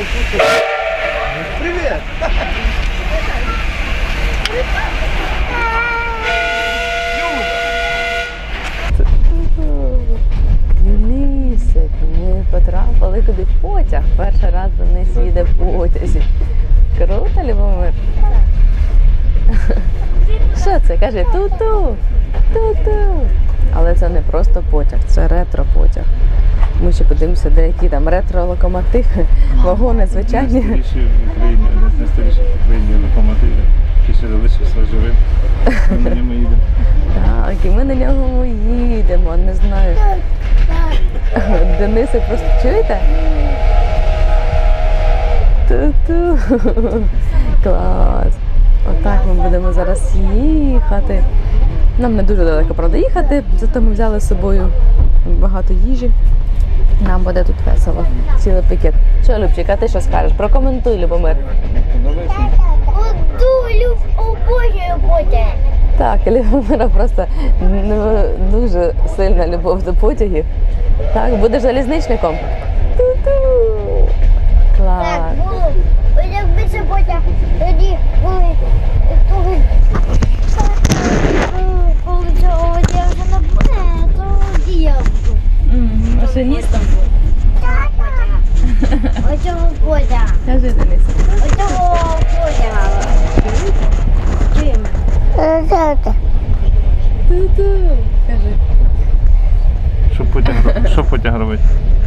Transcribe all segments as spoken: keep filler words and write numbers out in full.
Привет! Денисик, ми потрапили куди в потяг. Перший раз Денис їде в потязі. Круто, Любомир? Що це? Кажи ту-ту, ту-ту. Але це не просто потяг, це ретро-потяг. Ми ще подивимося, деякі там ретро-локомотиви, вагони звичайні. Найстаріші в Україні, один з найстаріших в Україні локомотивів, який ще залишився живим. Ми на ньому їдемо. Так, і ми на ньому їдемо, не знаю. Денисик просто, чуєте? Ту-ту. Клас. Отак ми будемо зараз їхати. Нам не дуже далеко, правда, їхати, зато ми взяли з собою багато їжі. Нам буде тут весело. Цілий пакет. Що, Любчик, а ти що скажеш? Прокоментуй, Любомир. Люблю, обожнюю потяги. Так, Любомира просто дуже сильна любов до потягів. Так, будеш залізничником? Ту-ту! Клас! Так, було. Якби це потяг, тоді були, коли, коли цього потягу не буде, то я буду. Машиністом? Оцього потяга. Кажи, Денис. Оцього потяга. Чуємо? Ту-ту! Кажи. Що потяг, що потяг робить?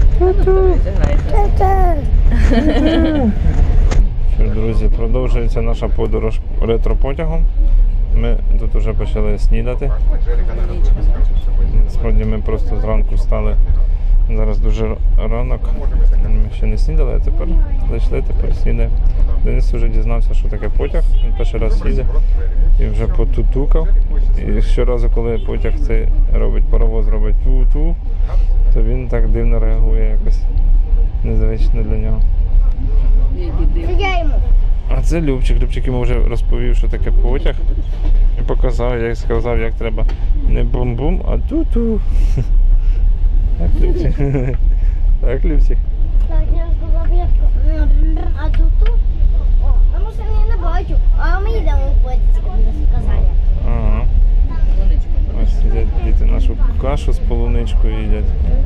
Що ж, друзі, продовжується наша подорож ретро-потягом. Ми тут вже почали снідати. Насправді ми просто зранку встали. Зараз дуже ранок. Ми ще не снідали, а тепер зайшли, тепер снідаємо. Денис вже дізнався, що таке потяг. Він перший раз їздить і вже потутукав. І щоразу, коли потяг цей робить, паровоз робить ту-ту, то він так дивно реагує якось. Незвично для нього. Це я йому. А це Любчик. Любчик йому вже розповів, що таке потяг. І показав, як сказав, як треба не бум-бум, а ту-ту. Так, Любчик. Так, Любчик. Так, я сказав, як, а тут, о, тому що я не бачу, а ми йдемо в потязі, як ми сказали. Ага. Ось їдять діти нашу кашу з полуничкою їдять.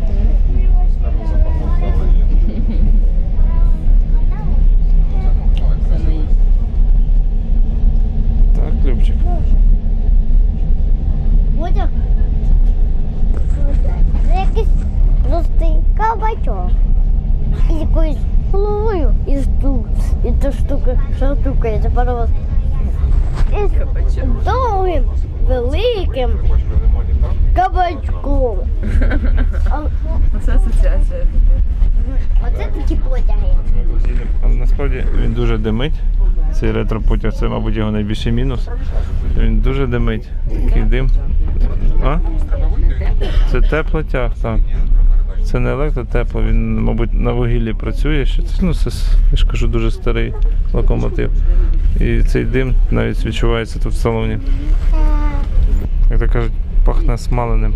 Так, Любчик. Потяг. Це якийсь жорсткий кабачок. І якоюсь головою і штук. І ця штука, що штукається паровоз. І з довгим, великим кабачком. А, Це асоціація. оце такі потяги. Але насправді він дуже димить. Цей ретро-потяг, це, мабуть, його найбільший мінус. Він дуже димить. Такий дим. А? Це теплотяг, так. Це не електротепло, він, мабуть, на вугіллі працює. Ще. Ну, це, я ж кажу, дуже старий локомотив. І цей дим навіть відчувається тут в салоні. Як то кажуть, пахне смаленим.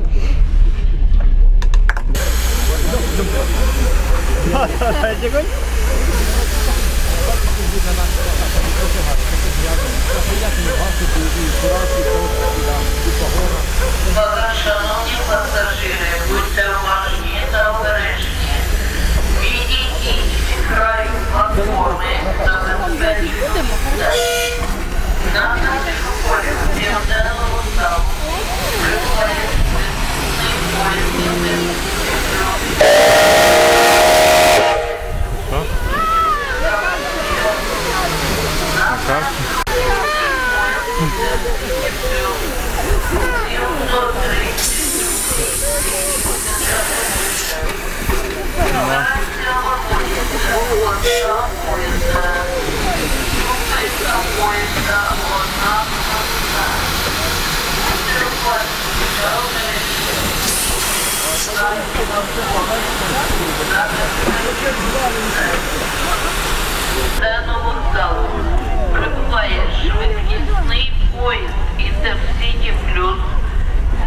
Шановні пасажири, будьте уважні та обережні. Відійдіть від краю платформи та забезпечте. На нашому полі південного вокзалу прибуває швидкісний Південного вокзалу прибуває швидкісний поїзд Інтерсіті Плюс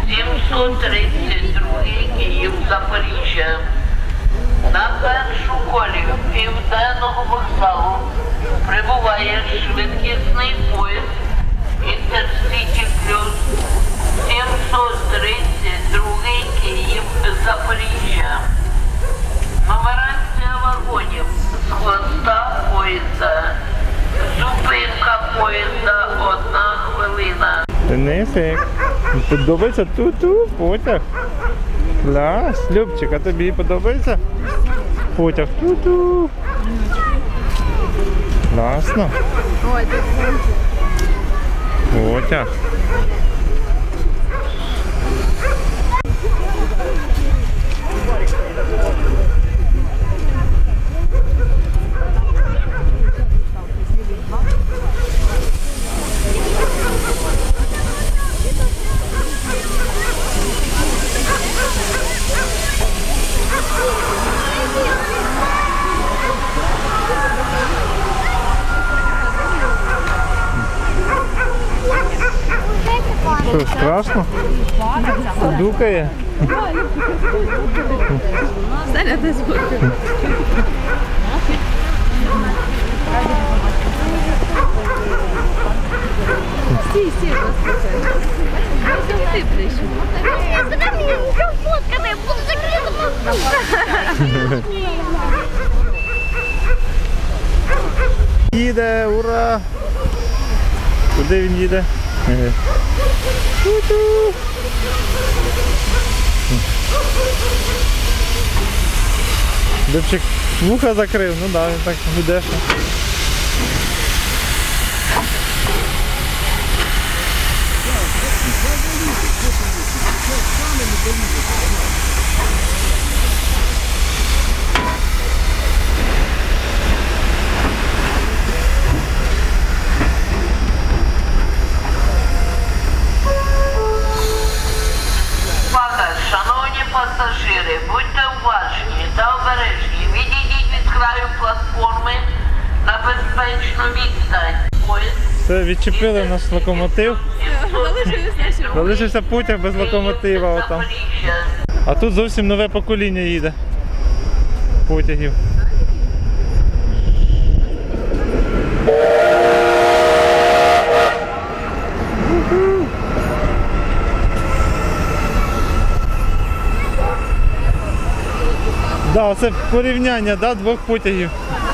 сімсот тридцять два Київ-Запоріжжя. На першу колів Південного вокзалу прибуває швидкісний поїзд Інтерсіті Плюс сімсот тридцять два Київ-Запоріжжя. Нумерація вагонів з хвоста поїзда. Зупинка поїзда одна хвилина. Денисик, подобається ту-ту потяг? Клас. Любчик, а тобі подобається потяг? Ту-ту. Класно. Потяг. Що, страшно? Дукає? Стій, стій, ти ближче. Куда мне еще фотканы? Буду закрыта. Їде, ура! Куди він їде? Ага. Ту-ту. Любчик вуха закрив, ну да, він так гуде. Увага, шановні пасажири, будьте уважні та обережні. Відійдіть від краю платформи на безпечну відстань. Поїзд Все, відчепили наш локомотив. Залишилися наші. Залишився потяг без локомотива отам. А тут зовсім нове покоління їде потягів. Да, це порівняння, да, двох потягів.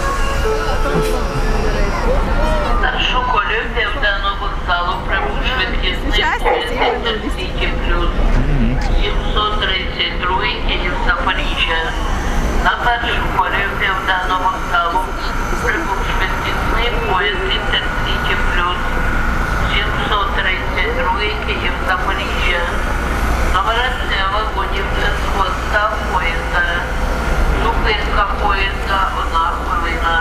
Нашу колію Південного вокзалу прибув швидкісний поїзд Інтерсіті Плюс сімсот тридцять два Київ-Запоріжжя. На першу колію Південного вокзалу прибув швидкісний поїзд Інтерсіті Плюс сімсот тридцять два Київ-Запоріжжя. Нумерація вагонів з хвоста поїзда. Зупинка поїзда одна хвилина.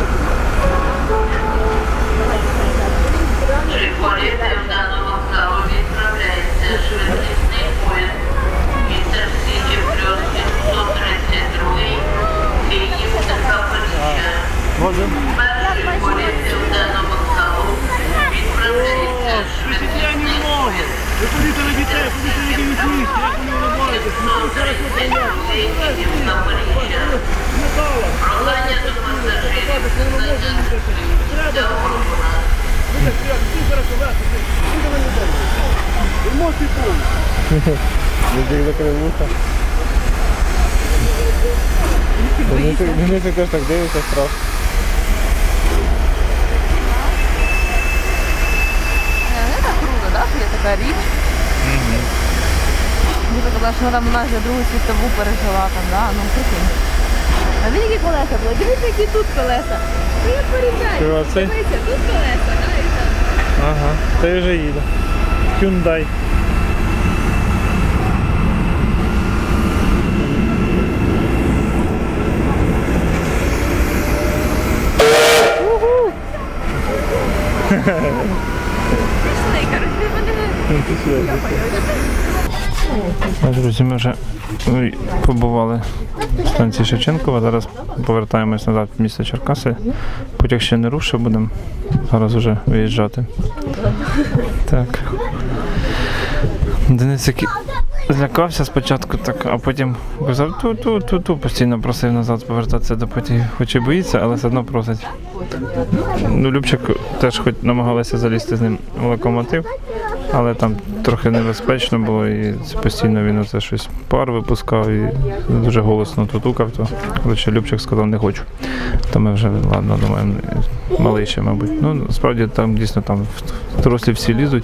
Чи колії Південного вокзалу відправляється швидкісний поїзд Інтерсіті Плюс сімсот тридцять два Київ-Запоріжжя. Перший колії Південного вокзалу відправляється швидкісний поїзд. Ви ходите на дітей, ходите на дітей, як вони виробляєте. Прохання до пасажирів. Людей закрив вуха. Денисик теж так дивиться страшно. Не так круто, да? Є така річ. Мені казала, що вона вона вже Другу світову пережила там, да? Ну, прикинь. А він які колеса були? Дивіться, які тут колеса. Ти як порівняй. Що, цей? Дивіться, тут колеса, да, і там. Ага, цей вже їде. Hyundai. Пішли, коротше, вони... Друзі, ми вже побували в станції Шевченкова, зараз повертаємось назад в місто Черкаси. Потяг ще не рушив, будемо зараз вже виїжджати. Так. Денисик злякався спочатку, так, а потім казав ту-ту-ту-ту, постійно просив назад повертатися до потягів. Хоч і боїться, але все одно просить. Ну, Любчик теж хоч намагалися залізти з ним в локомотив, але там трохи небезпечно було і постійно він оце щось пар випускав і дуже голосно тутукав, то коротше Любчик сказав, не хочу. То ми вже, ладно, думаємо, малий ще, мабуть. Ну, насправді там дійсно там дорослі всі лізуть,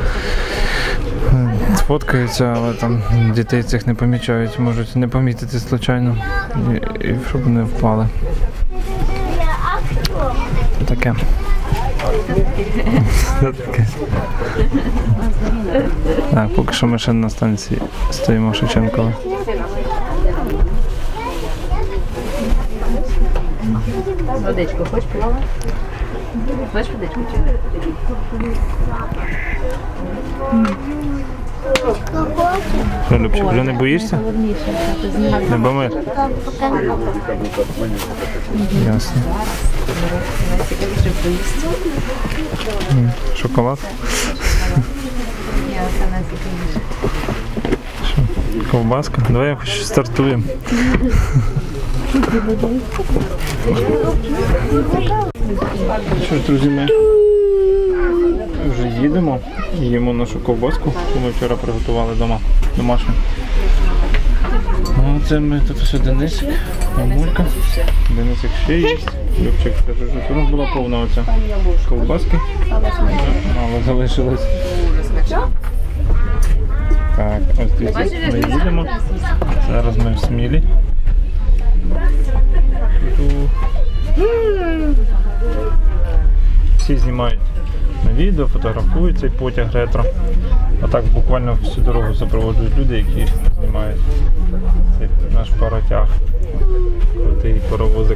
сфоткаються, але там дітей цих не помічають, можуть не помітити случайно, і, і щоб не впали. Таке. Таке. Так, поки що ми ще на станції стоїмо Шевченкова. Водичку хочеш пити? Хочеш водичку? Що, Любчик, вже не боїшся? Не бомир? Ясно. М, Шоколад? Що, ковбаска? Давай хоч стартуємо. Що ж, друзі, ми вже їдемо, їмо нашу ковбаску, яку ми вчора приготували вдома, домашню. Ну, це ми тут все Денисик, мамулька, Денисик ще є. Любчик каже, що у нас була повна оця ковбаски, але залишилось. Так, ось дивіться, ми їдемо. Зараз ми в Смілі. Всі знімають на відео, фотографують цей потяг ретро. А так буквально всю дорогу супроводжують люди, які знімають цей наш паротяг. Крутий паровозик.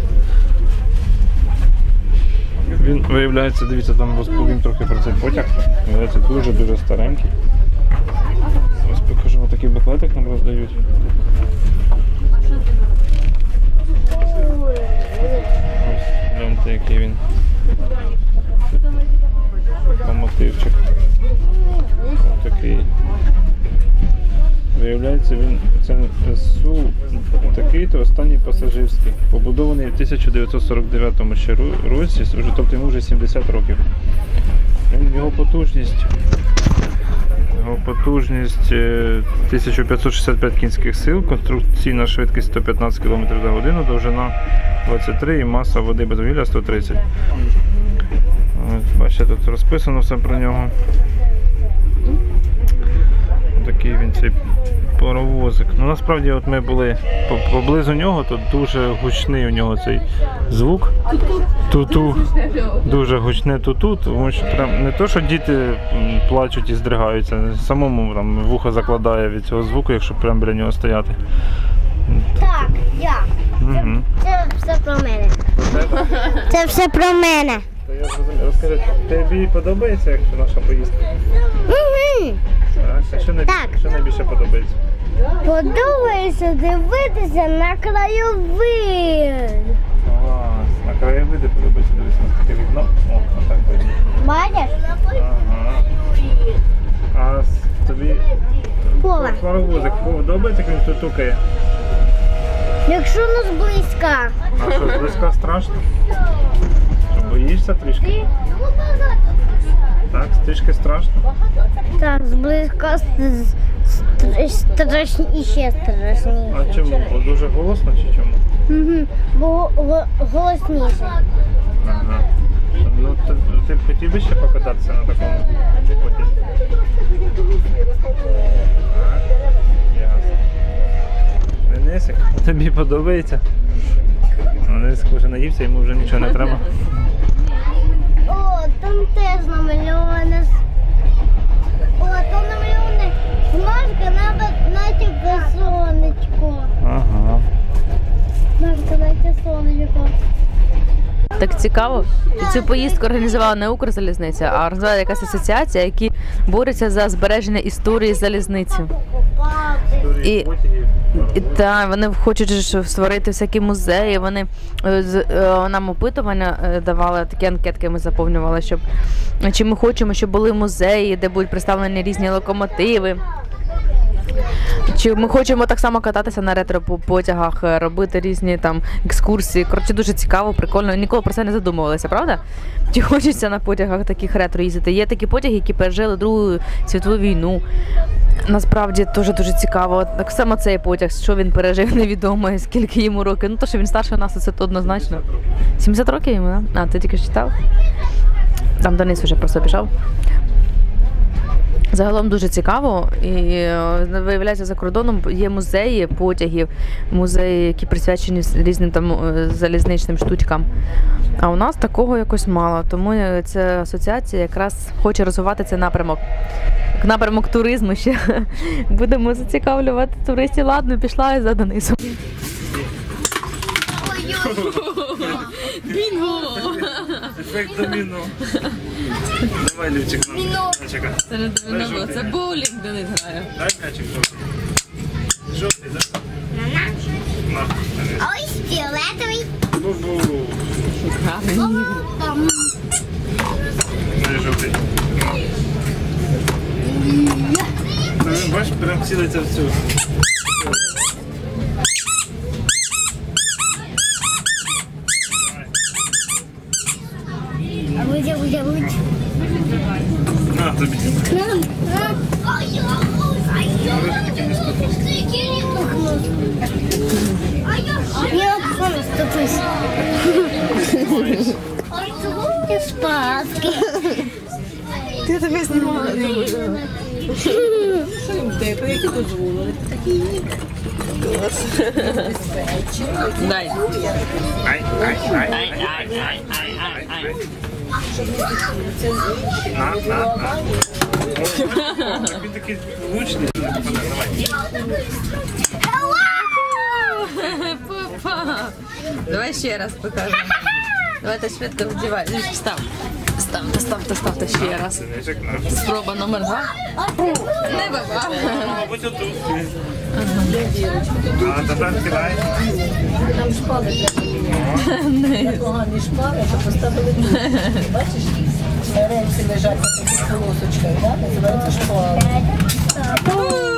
Він виявляється, дивіться, там розповім трохи про цей потяг. Виявляється дуже-дуже старенький. Ось покажу, ось такий буклетик нам роздають. Ось, гляньте, який він. Мотивчик. Ось такий. Виявляється, він це Су такий-то останній пасажирський. Побудований в тисяча дев'ятсот сорок дев'ятому ще році, вже, тобто йому вже сімдесят років. Він, його потужність його потужність тисяча п'ятсот шістдесят п'ять кінських сил, конструкційна швидкість сто п'ятнадцять кілометрів за годину, довжина двадцять три і маса води без вугілля сто тридцять. Ось, бачите, тут розписано все про нього. Такий він цей паровозик. Ну насправді от ми були поблизу нього, тут дуже гучний у нього цей звук. Ту-ту. Дуже гучне ту-ту, тому що прям не то, що діти плачуть і здригаються, самому там вухо закладає від цього звуку, якщо прямо біля нього стояти. Так, я. Угу. Це все про мене. Це все про мене. Розкажи, тобі подобається, як наша поїздка? Угу. Так, а що, найбільше, Так. що найбільше подобається? Подобається дивитися на краєвид. Клас, на краєвиди подобається дивитися на таке вікно. О, так видно. Бачиш? Ага. А с- тобі Вова. паровозик подобається, як він тут тукає? Якщо нас близька. А що, близько страшно? Що, боїшся трішки? Так, трішки страшно? Так, зблизька страшні і ще страшніше. А чому? Бо дуже голосно чи чому? Угу. Бо го- голосніше. Ага. Ну, ти, ти б хотів би ще покататися на такому потязі? Так, ясно. Денисик, тобі подобається? Денисик вже наївся, йому вже нічого не треба. О, там теж намальоване. О, там намальоване Машка, навіть наче сонечко. Ага. Машка, наче сонечко. Так цікаво. І цю поїздку організувала не Укрзалізниця, а організувала якась асоціація, які борються за збереження історії залізниці. І, і та, вони хочуть ж створити всякі музеї, вони е, з- е, нам опитування е, давали, такі анкетки ми заповнювали, щоб чи ми хочемо, щоб були музеї, де будуть представлені різні локомотиви. Чи ми хочемо так само кататися на ретро-потягах, робити різні там екскурсії. Коротше, дуже цікаво, прикольно. Ніколи про це не задумувалися, правда? Чи хочеться на потягах таких ретро їздити? Є такі потяги, які пережили Другу світову війну. Насправді дуже-дуже цікаво. Так само цей потяг, що він пережив, невідомо, скільки йому років. Ну, то, що він старший нас, це однозначно. сімдесят років йому, так? Да? А, ти тільки читав? Там Денис вже просто пішов. Загалом дуже цікаво, і виявляється, за кордоном є музеї потягів, музеї, які присвячені різним там залізничним штучкам. А у нас такого якось мало, тому ця асоціація якраз хоче розвивати цей напрямок. Напрямок туризму ще. Будемо зацікавлювати туристів. Ладно, пішла я за Денисом. Бінго! Ефект доміно. Давай, Лівчик, нам. Мячика. Це не доміно, це боулінг Денис грає. Дай мячик жовтий. Жовтий, так? На, Денис. Ось фіолетовий. Бу-бу. Дай жовтий. Ну, він, бачиш, прям цілиться в цю. А будь, а будь, а будь. На, тобі. Я просто ступись. Ти спаски. Ти тебе знімала. Ти, які дозволили? Такі. Дай. Ай, ай, ай, ай, ай, ай, ай, ай. На, на, на. Так він такий влучний. Давай. Папа. Давай ще раз покажемо. Давайте швидко вдівай. Став. Ставте, ставте, ставте ще раз. Спроба номер два. Не баба. Мабуть, отут. А тепер кидай. Там шпали для погані шпали, то поставили тут. Бачиш, рельси лежать на таких полосочках, да? Називається шпали.